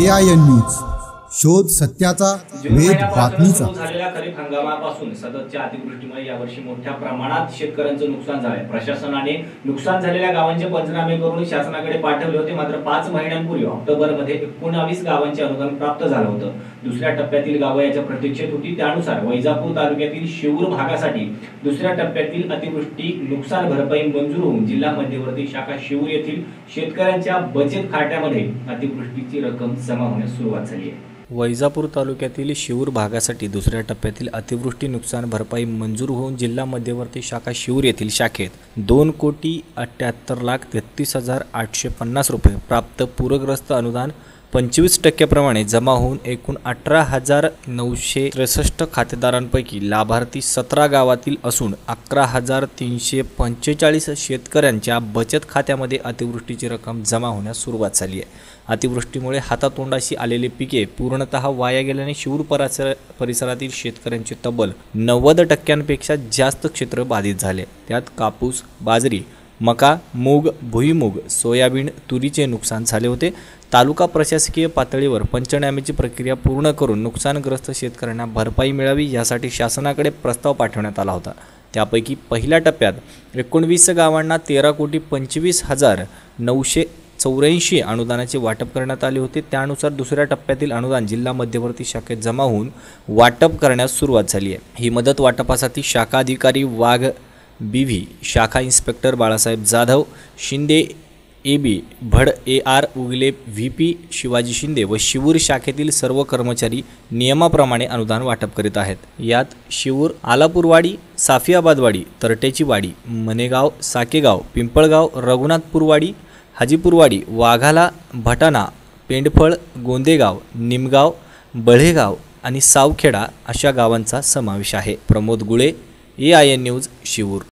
AIN news, शोध सत्याचा, वेध बातमीचा। झालेल्या खरीप हंगामापासून सततच्या अतिवृष्टीमुळे यावर्षी मोठ्या प्रमाणात शेतकऱ्यांचं नुकसान झालंय। प्रशासनाने नुकसान झालेल्या गावांचे पंचनामे करून शासनाकडे पाठवले होते, मात्र 5 महिन्यांपूर्वी ऑक्टोबरमध्ये 19 गावांचे अनुदान प्राप्त झालं होतं। दुसऱ्या टप्प्यातील गावं याच्या प्रतीक्षेत होती। त्यानुसार वैजापूर तालुक्यातील शिवूर भागासाठी दुसऱ्या टप्प्यातील अतिवृष्टी नुकसान भरपाई मंजूर होऊन जिल्हा मध्यवर्ती शाखा शिवूर येथील शेतकऱ्यांच्या बचत खात्यामध्ये अतिवृष्टीची रक्कम जमा होण्यास सुरुवात झाली आहे। वैजापूर तालुक्यातील शिवूर भागासाठी दुसऱ्या टप्प्यातील अतिवृष्टी नुकसान भरपाई मंजूर होऊन जिल्हा मध्यवर्ती शाखा शिवूर येथील शाखेत 2,78,33,850 रुपये प्राप्त पूरग्रस्त अनुदान 25% प्रमाणे जमा होऊन एकूण 18,963 खातेदारांपैकी लाभार्थी 17 गावातील असून 11,345 शेतकऱ्यांच्या बचत खात्यामध्ये अतिवृष्टीची रक्कम जमा होण्यास सुरुवात झाली आहे। अतिवृष्टीमुळे हातातोंडाशी आलेली पिके पूर्णतः वाया गेल्याने शिवूर परिसरातील शेतकऱ्यांचे तब्बल 90% जास्त क्षेत्र बाधित झाले। त्यात कापूस, बाजरी, मका, मूग, भुईमूग, सोयाबीन, तुरीचे नुकसान झाले होते। तालुका प्रशासकीय पातळीवर पंचनाम्याची प्रक्रिया पूर्ण करून नुकसानग्रस्त शेतकऱ्यांना भरपाई मिळावी यासाठी शासनाकडे प्रस्ताव पाठवण्यात आला होता। त्यापैकी पहिल्या टप्प्यात 19 गावांना 13,25,984 अनुदानाचे वाटप करण्यात आले होते। त्यानुसार दुसऱ्या टप्प्यातील अनुदान जिल्हा मध्यवर्ती शाखेत जमा होऊन वाटप करण्यास सुरुवात झाली आहे। ही मदत वाटपासाठी शाखा अधिकारी वाघ BV, शाखा inspector Balasaheb Jadhav, Shinde AB, Bhad AR, Ugale VP, Shivaji Shinde व शिवूर शाखेतील सर्व कर्मचारी नियमाप्रमाणे अनुदान वाटप करीत आहेत। यात शिवूर, आलापूरवाडी, साफियाबादवाडी, तरटेचीवाडी, मनेगाव, साकेगाव, पिंपळगाव, रघुनाथपूरवाडी, हाजीपूरवाडी, वाघाला, भटाणा, पेंडफळ, गोंदेगाव, निमगाव, बळेगाव आणि सावखेडा अशा गावांचा समावेश आहे। Pramod Gule, AIN news, Shivur.